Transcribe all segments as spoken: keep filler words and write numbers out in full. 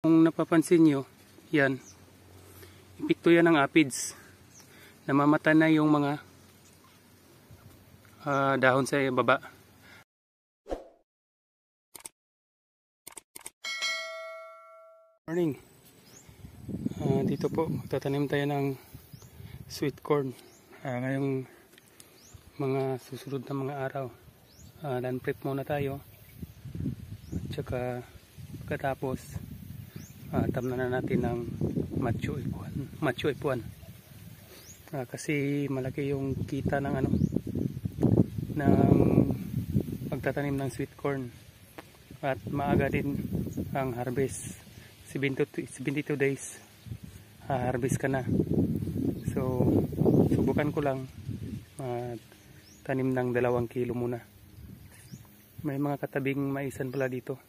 Kung napapansin nyo, yan, epekto yan ng aphids. Namamata na yung mga uh, dahon sa baba. Morning. Uh, dito po, tatanim tayo ng sweet corn. Uh, ngayong mga susunod na mga araw. Uh, land prep muna tayo. At saka pagkatapos, uh, tamnan na natin ng macho ipuan. Macho ipuan. Uh, kasi malaki yung kita ng ano ng pagtatanim ng sweet corn. At maaga din ang harvest. seventy-two days uh, harvest ka na. So subukan ko lang uh, tanim ng dalawang kilo muna. May mga katabing maisan pala dito.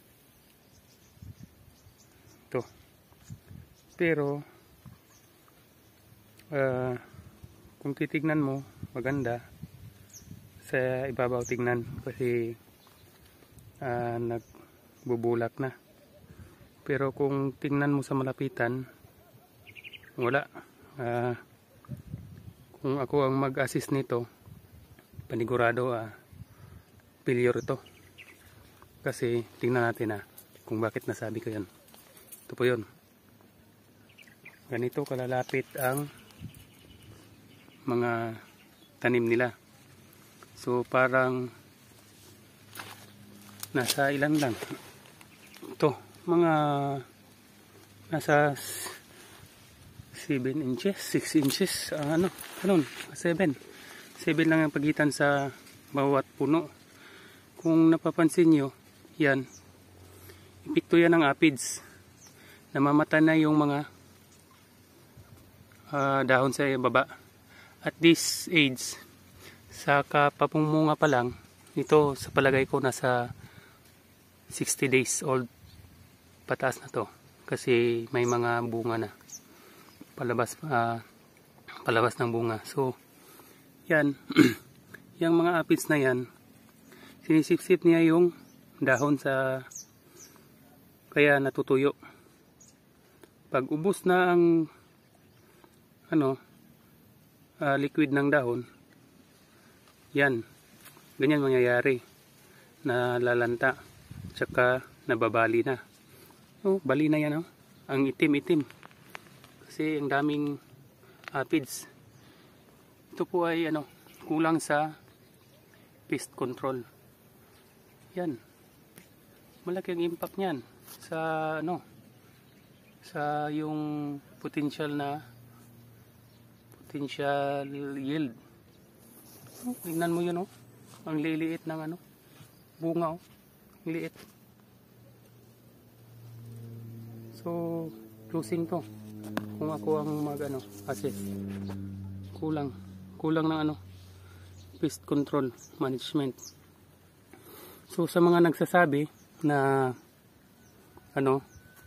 Ito. Pero uh, kung titignan mo, maganda sa ibabaw tignan kasi uh, nagbubulak na. Pero kung tingnan mo sa malapitan, wala. Uh, kung ako ang mag-assist nito, panigurado uh, failure ito. Kasi tingnan natin ah, kung bakit nasabi ko yan. Ito po yun. Ganito kalalapit ang mga tanim nila. So parang nasa ilan lang. Ito. Mga nasa seven inches, six inches, uh, ano, ganun, seven. seven lang ang pagitan sa bawat puno. Kung napapansin nyo, yan, epekto yan ng aphids. Namamata na yung mga uh, dahon sa baba. At this age, sa kapapumunga pa lang, ito sa palagay ko nasa sixty days old. Pataas na to kasi may mga bunga na palabas uh, palabas ng bunga. So yan yung mga aphids na yan, sinisipsip niya yung dahon sa kaya natutuyo. Pag ubos na ang ano uh, liquid ng dahon, yan ganyan mangyayari, na lalanta tsaka nababali na. Oh, bali na yan oh. Ang itim-itim. Kasi ang daming aphids. Ito po ay ano, kulang sa pest control. Yan. Malaki ang impact niyan sa ano, sa yung potential na potential yield. Oh, tingnan mo yun oh. Ang liliit ng ano, bunga oh. Ang liit. So, closing to. Kung ako ang mag ano, assess. Kulang. Kulang ng ano, pest control management. So, sa mga nagsasabi na ano,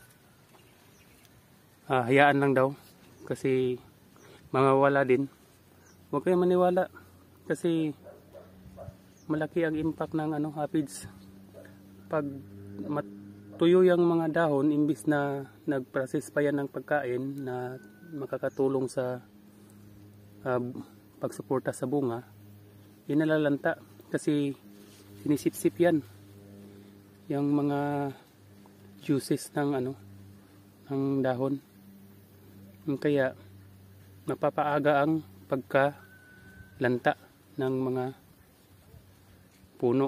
ah, hayaan lang daw kasi mawawala din. Huwag kayong maniwala kasi malaki ang impact ng ano, aphids. Pag mat tuyo yung mga dahon, imbis na nag-process pa yan ng pagkain na makakatulong sa uh, pagsuporta sa bunga, inalalanta kasi sinisip-sip yan yung mga juices ng ano ng dahon. Kaya napapaaga ang pagkalanta ng mga puno.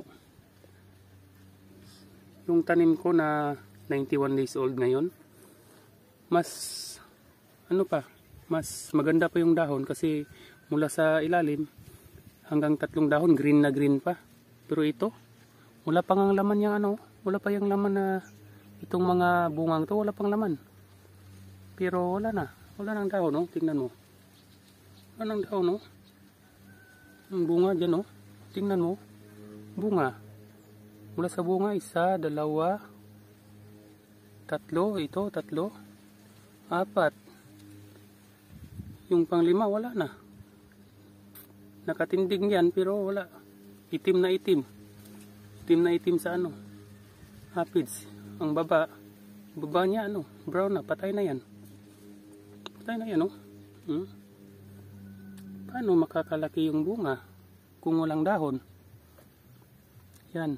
Yung tanim ko na ninety-one days old ngayon, mas ano pa, mas maganda pa yung dahon kasi mula sa ilalim hanggang tatlong dahon green na green pa. Pero ito, wala pang ang laman yung ano, wala pa yung laman na itong mga bungang to, wala pang laman. Pero wala na, wala nang dahon no, tingnan mo. Wala nang dahon no. Ang bunga diyan no, tingnan mo. Bunga. Mula sa bunga, isa, dalawa, tatlo, ito, tatlo, apat. Yung panglima, wala na. Nakatindig yan, pero wala. Itim na itim. Itim na itim sa ano, aphids. Ang baba, baba niya ano, brown na, patay na yan. Patay na yan, no? Hmm? Paano makakalaki yung bunga kung walang dahon? Yan.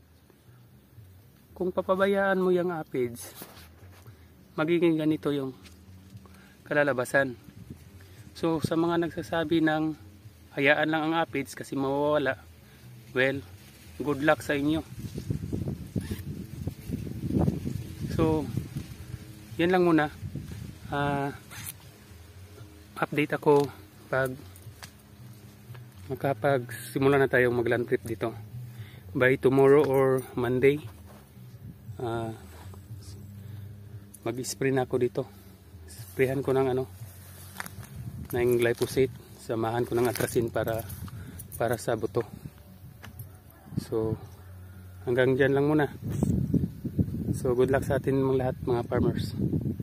Kung papabayaan mo yung aphids, magiging ganito yung kalalabasan. So, sa mga nagsasabi ng hayaan lang ang aphids kasi mawawala, well, good luck sa inyo. So, yan lang muna. Uh, update ako pag makapagsimula na tayong mag-land trip dito. By tomorrow or Monday, uh, mag-spray na ako dito. Sprayhan ko ng ano, ng glyphosate. Samahan ko ng atrasin para para sa buto. So, hanggang dyan lang muna. So, good luck sa atin mga lahat, mga farmers.